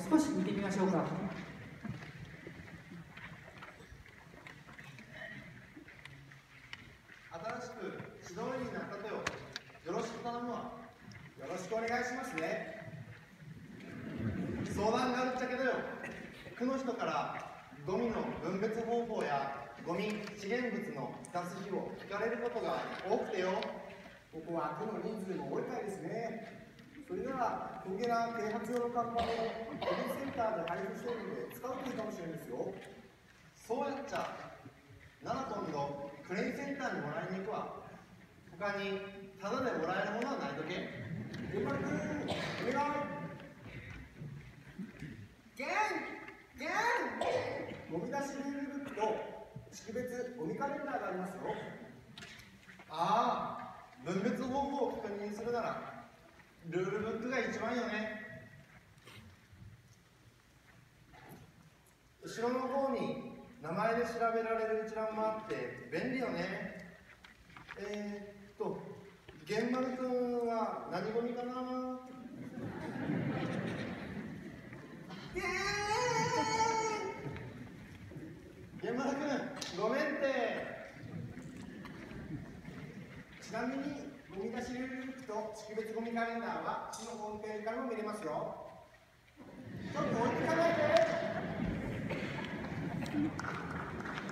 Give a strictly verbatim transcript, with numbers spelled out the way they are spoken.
少し見てみましょうか。 新しく指導員になったとよ。よろしく頼むわ。 よろしくお願いしますね。 相談があるっちゃけどよ。区の人からゴミの分別方法やゴミ資源物の出す日を聞かれることが多くてよ。 ここは区の人数も多いからですね。それなら、コンゲラ啓発用の看板をゴミセンターで配布しているので使うといいかもしれないですよ。 そうやっちゃ。なら今度クレインセンターにもらいに行くわ。他にタダでもらえるものはないとけ。 現場君、お願い。ゲンゲンゴミ出しルールブックと識別ゴミカレンダーがありますよ。 ああ、分別方法を確認するならルールブックが一番よね。後ろの方に名前で調べられる一覧もあって便利よね。えー、っと玄丸くんは何ゴミかな。 ゲー玄丸くんごめんって。 ちなみにゴミ出しルールブックと識別ゴミカレンダーは市のホームページからも見れますよ。ちょっと置いてかないで。